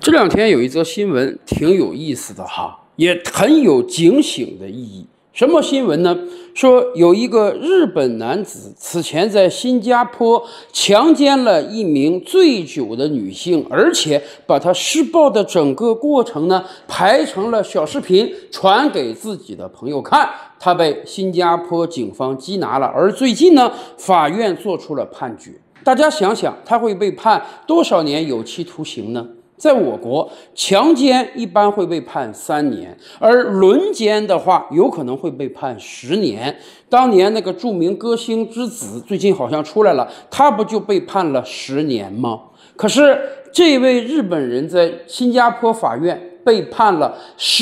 这两天有一则新闻挺有意思的哈，也很有警醒的意义。什么新闻呢？说有一个日本男子此前在新加坡强奸了一名醉酒的女性，而且把她施暴的整个过程呢拍成了小视频，传给自己的朋友看。他被新加坡警方缉拿了，而最近呢，法院做出了判决。大家想想，他会被判多少年有期徒刑呢？在我国，强奸一般会被判3年，而轮奸的话，有可能会被判10年。当年那个著名歌星之子，最近好像出来了，他不就被判了10年吗？可是这位日本人在新加坡法院被判了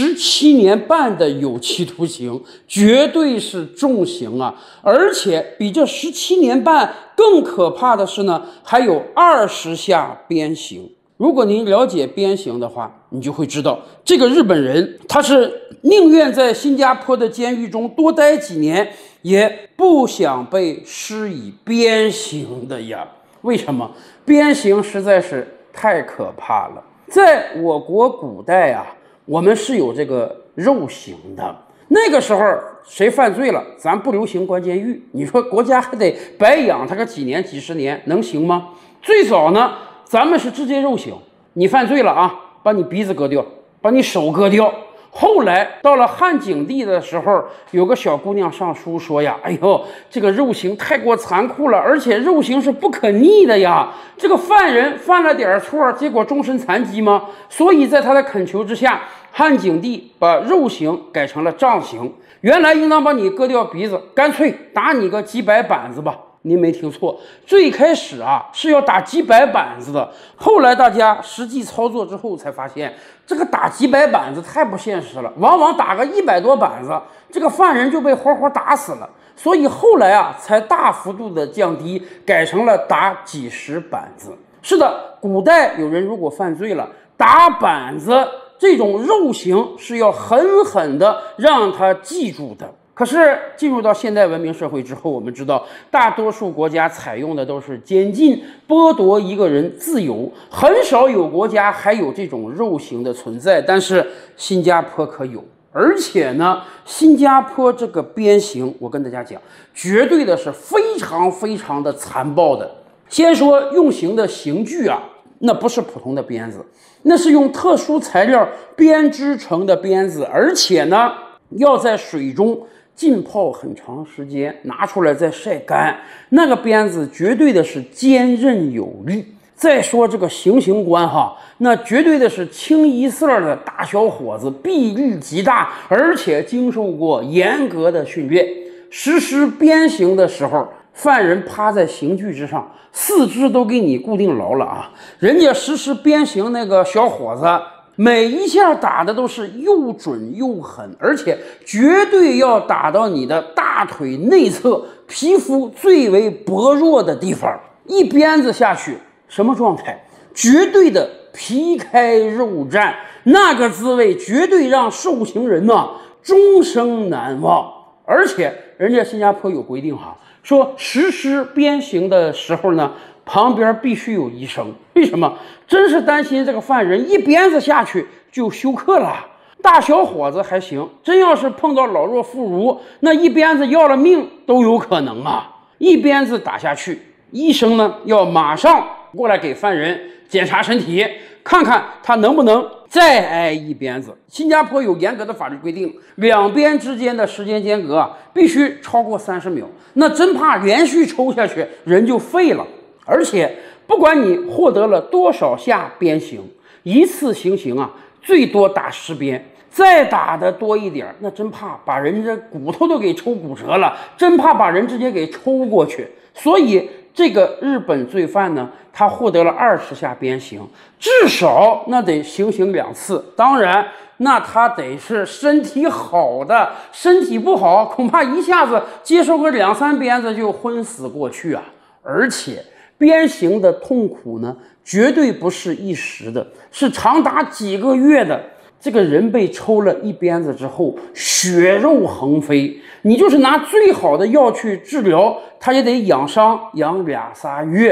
17年半的有期徒刑，绝对是重刑啊！而且比这17年半更可怕的是呢，还有20下鞭刑。如果您了解鞭刑的话，你就会知道，这个日本人他是宁愿在新加坡的监狱中多待几年，也不想被施以鞭刑的呀。为什么？鞭刑实在是太可怕了。在我国古代啊，我们是有这个肉刑的。那个时候谁犯罪了，咱不流行关监狱，你说国家还得白养他个几年几十年，能行吗？最早呢，咱们是直接肉刑，你犯罪了啊，把你鼻子割掉，把你手割掉。后来到了汉景帝的时候，有个小姑娘上书说呀，哎呦，这个肉刑太过残酷了，而且肉刑是不可逆的呀。这个犯人犯了点错，结果终身残疾吗？所以在他的恳求之下，汉景帝把肉刑改成了杖刑。原来应当把你割掉鼻子，干脆打你个几百板子吧。您没听错，最开始啊是要打几百板子的，后来大家实际操作之后才发现，这个打几百板子太不现实了，往往打个100多板子，这个犯人就被活活打死了。所以后来啊才大幅度的降低，改成了打几十板子。是的，古代有人如果犯罪了，打板子这种肉刑是要狠狠的让他记住的。可是进入到现代文明社会之后，我们知道大多数国家采用的都是监禁，剥夺一个人自由，很少有国家还有这种肉刑的存在。但是新加坡可有，而且呢，新加坡这个鞭刑，我跟大家讲，绝对的是非常非常的残暴的。先说用刑的刑具啊，那不是普通的鞭子，那是用特殊材料编织成的鞭子，而且呢，要在水中浸泡很长时间，拿出来再晒干，那个鞭子绝对的是坚韧有力。再说这个行刑官哈，那绝对的是清一色的大小伙子，臂力极大，而且经受过严格的训练。实施鞭刑的时候，犯人趴在刑具之上，四肢都给你固定牢了啊。人家实施鞭刑那个小伙子，每一下打的都是又准又狠，而且绝对要打到你的大腿内侧皮肤最为薄弱的地方，一鞭子下去，什么状态？绝对的皮开肉绽，那个滋味绝对让受刑人呢终生难忘。而且人家新加坡有规定哈，说实施鞭刑的时候呢，旁边必须有医生。为什么？真是担心这个犯人一鞭子下去就休克了。大小伙子还行，真要是碰到老弱妇孺，那一鞭子要了命都有可能啊！一鞭子打下去，医生呢要马上过来给犯人检查身体，看看他能不能再挨一鞭子。新加坡有严格的法律规定，两边之间的时间间隔啊必须超过30秒，那真怕连续抽下去人就废了。而且不管你获得了多少下鞭刑，一次行刑啊最多打10鞭，再打的多一点，那真怕把人这骨头都给抽骨折了，真怕把人直接给抽过去。所以这个日本罪犯呢，他获得了20下鞭刑，至少那得行刑2次。当然，那他得是身体好的，身体不好，恐怕一下子接受个2、3鞭子就昏死过去啊。而且鞭刑的痛苦呢，绝对不是一时的，是长达几个月的。这个人被抽了一鞭子之后，血肉横飞，你就是拿最好的药去治疗，他也得养伤养2、3月。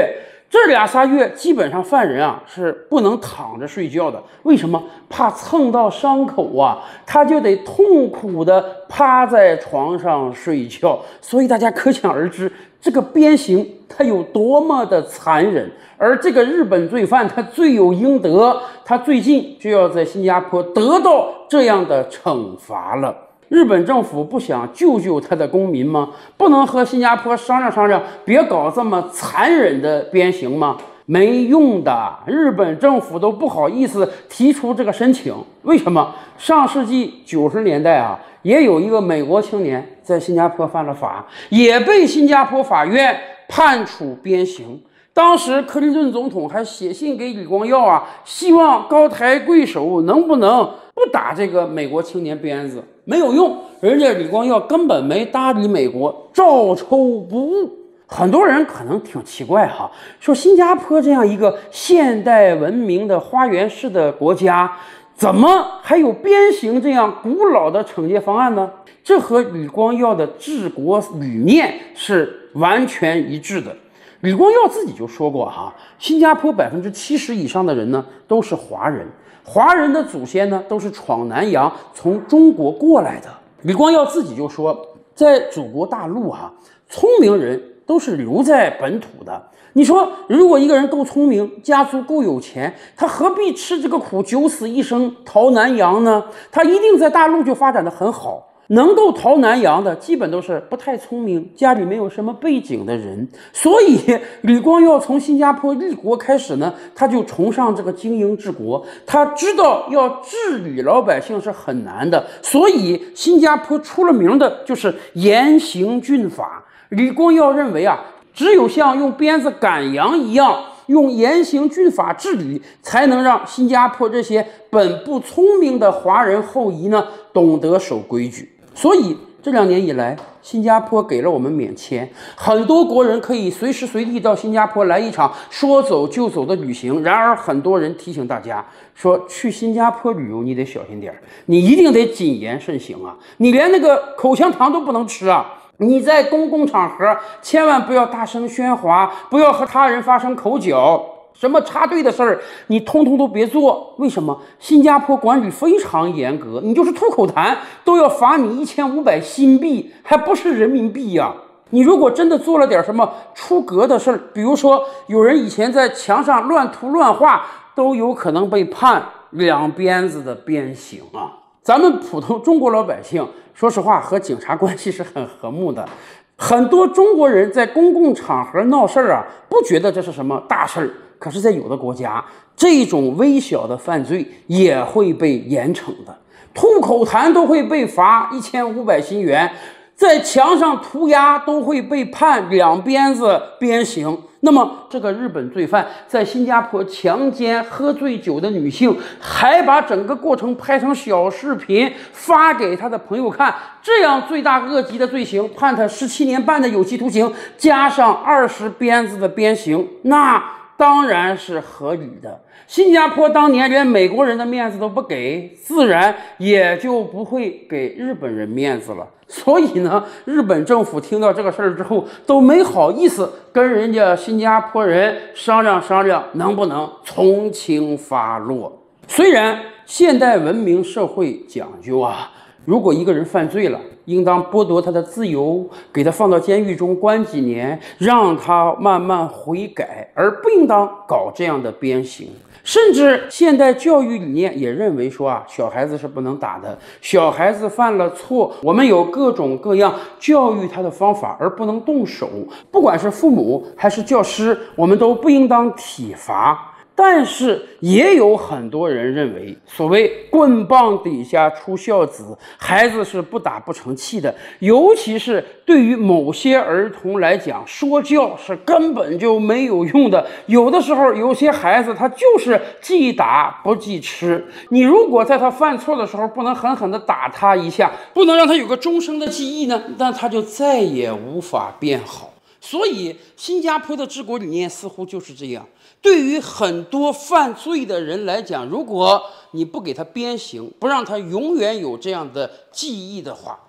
这2、3月基本上犯人啊是不能躺着睡觉的，为什么？怕蹭到伤口啊，他就得痛苦的趴在床上睡觉。所以大家可想而知，这个鞭刑它有多么的残忍。而这个日本罪犯他罪有应得，他最近就要在新加坡得到这样的惩罚了。日本政府不想救救他的公民吗？不能和新加坡商量商量，别搞这么残忍的鞭刑吗？没用的，日本政府都不好意思提出这个申请。为什么？上世纪90年代啊，也有一个美国青年在新加坡犯了法，也被新加坡法院判处鞭刑。当时克林顿总统还写信给李光耀啊，希望高抬贵手，能不能不打这个美国青年鞭子？没有用，人家李光耀根本没搭理美国，照抽不误。很多人可能挺奇怪哈，说新加坡这样一个现代文明的花园式的国家，怎么还有鞭刑这样古老的惩戒方案呢？这和李光耀的治国理念是完全一致的。李光耀自己就说过哈，新加坡70%以上的人呢都是华人，华人的祖先呢都是闯南洋从中国过来的。李光耀自己就说，在祖国大陆聪明人都是留在本土的。你说，如果一个人够聪明，家族够有钱，他何必吃这个苦，九死一生逃南洋呢？他一定在大陆就发展得很好。能够逃南洋的，基本都是不太聪明，家里没有什么背景的人。所以李光耀从新加坡立国开始呢，他就崇尚这个精英治国，他知道要治理老百姓是很难的，所以新加坡出了名的就是严刑峻法。李光耀认为啊，只有像用鞭子赶羊一样，用严刑峻法治理，才能让新加坡这些本不聪明的华人后裔呢，懂得守规矩。所以这2年以来，新加坡给了我们免签，很多国人可以随时随地到新加坡来一场说走就走的旅行。然而，很多人提醒大家说，去新加坡旅游你得小心点，你一定得谨言慎行啊！你连那个口香糖都不能吃啊！你在公共场合千万不要大声喧哗，不要和他人发生口角。什么插队的事儿，你通通都别做。为什么？新加坡管理非常严格，你就是吐口痰都要罚你1500新币，还不是人民币呀！你如果真的做了点什么出格的事儿，比如说有人以前在墙上乱涂乱画，都有可能被判2鞭子的鞭刑啊！咱们普通中国老百姓，说实话和警察关系是很和睦的。很多中国人在公共场合闹事儿啊，不觉得这是什么大事儿。可是，在有的国家，这种微小的犯罪也会被严惩的。吐口痰都会被罚1500新元，在墙上涂鸦都会被判2鞭子鞭刑。那么，这个日本罪犯在新加坡强奸喝醉酒的女性，还把整个过程拍成小视频发给他的朋友看，这样罪大恶极的罪行，判他17年半的有期徒刑，加上20鞭子的鞭刑，那当然是合理的。新加坡当年连美国人的面子都不给，自然也就不会给日本人面子了。所以呢，日本政府听到这个事儿之后，都没好意思跟人家新加坡人商量商量，能不能从轻发落。虽然现代文明社会讲究啊，如果一个人犯罪了，应当剥夺他的自由，给他放到监狱中关几年，让他慢慢悔改，而不应当搞这样的鞭刑。甚至现代教育理念也认为说小孩子是不能打的，小孩子犯了错，我们有各种各样教育他的方法，而不能动手。不管是父母还是教师，我们都不应当体罚。但是也有很多人认为，所谓棍棒底下出孝子，孩子是不打不成器的。尤其是对于某些儿童来讲，说教是根本就没有用的。有的时候，有些孩子他就是记打不记吃。你如果在他犯错的时候不能狠狠地打他一下，不能让他有个终生的记忆呢，那他就再也无法变好。所以，新加坡的治国理念似乎就是这样。对于很多犯罪的人来讲，如果你不给他鞭刑，不让他永远有这样的记忆的话，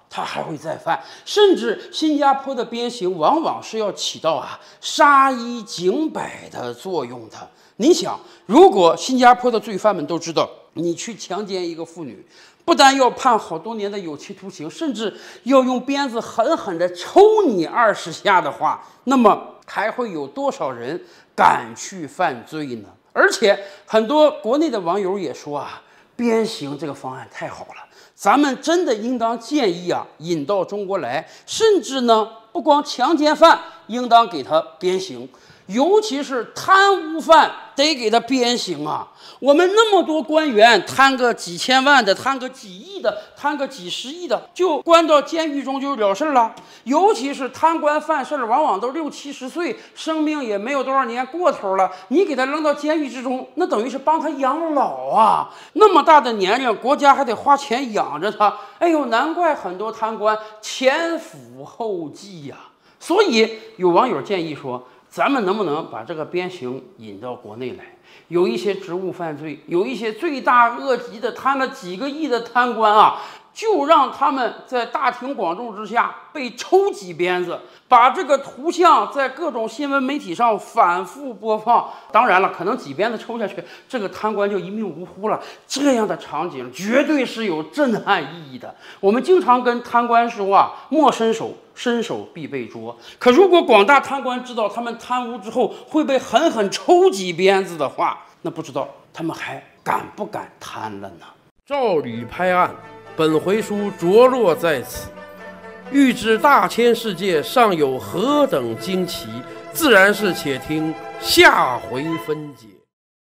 他还会再犯，甚至新加坡的鞭刑往往是要起到杀一儆百的作用的。你想，如果新加坡的罪犯们都知道你去强奸一个妇女，不但要判好多年的有期徒刑，甚至要用鞭子狠狠地抽你20下的话，那么还会有多少人敢去犯罪呢？而且很多国内的网友也说鞭刑这个方案太好了，咱们真的应当建议引到中国来，甚至呢，不光强奸犯应当给他鞭刑，尤其是贪污犯得给他鞭刑啊！我们那么多官员，贪个几千万的，贪个几亿的，贪个几十亿的，就关到监狱中就了事了。尤其是贪官犯事往往都60、70岁，生命也没有多少年过头了，你给他扔到监狱之中，那等于是帮他养老啊！那么大的年龄，国家还得花钱养着他。哎呦，难怪很多贪官前赴后继呀！所以有网友建议说，咱们能不能把这个鞭刑引到国内来？有一些职务犯罪，有一些罪大恶极的贪了几个亿的贪官就让他们在大庭广众之下被抽几鞭子，把这个图像在各种新闻媒体上反复播放。当然了，可能几鞭子抽下去，这个贪官就一命呜呼了。这样的场景绝对是有震撼意义的。我们经常跟贪官说莫伸手，伸手必被捉。可如果广大贪官知道他们贪污之后会被狠狠抽几鞭子的话，那不知道他们还敢不敢贪了呢？ 照吕拍案，本回书着落在此。欲知大千世界尚有何等惊奇，自然是且听下回分解。